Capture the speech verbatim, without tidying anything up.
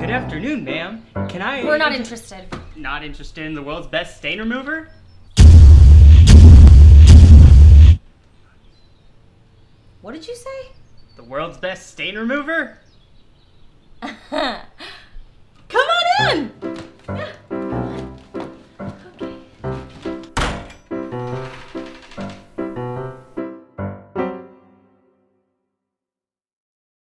Good afternoon, ma'am. Can I... We're not interested. Not interested in the world's best stain remover? What did you say? The world's best stain remover? Come on in!